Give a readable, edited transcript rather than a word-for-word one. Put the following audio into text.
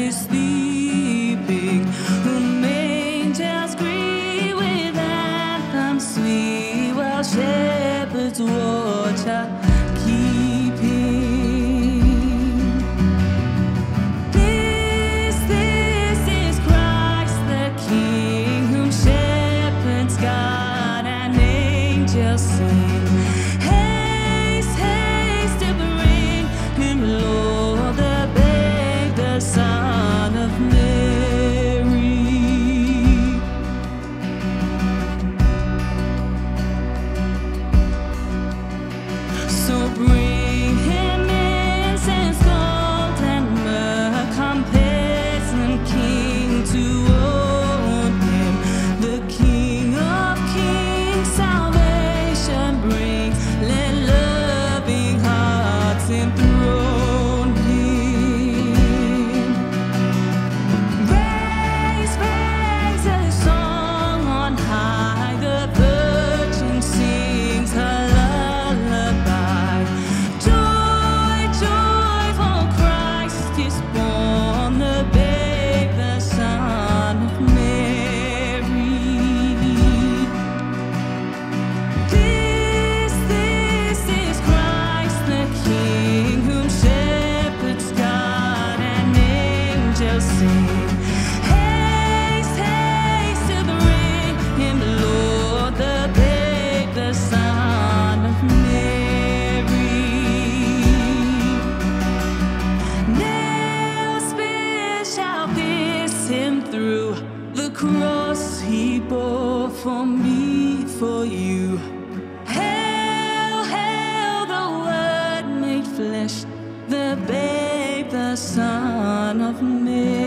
is sleeping, whom angels greet with anthems sweet, while shepherds watch are keeping. This is Christ the King, whom shepherds guard and angels sing. Haste, haste to bring him, Lord, the babe, the Son of Mary. So bring him incense, gold and myrrh, compass and king to own him. The King of kings salvation brings, let loving hearts enthrone him. Raise, raise a song on high, the virgin sings her lullaby. Joy, joy, for Christ is born, the babe, the Son of Mary. This is Christ the King, whom shepherds guard and angels sing. Haste, haste to bring him, Lord, the babe, the Son of Mary. Nails pierced shall pierce him through, the cross he bore for me, for you. Hail, hail, the Word made flesh, the babe, the Son of Mary.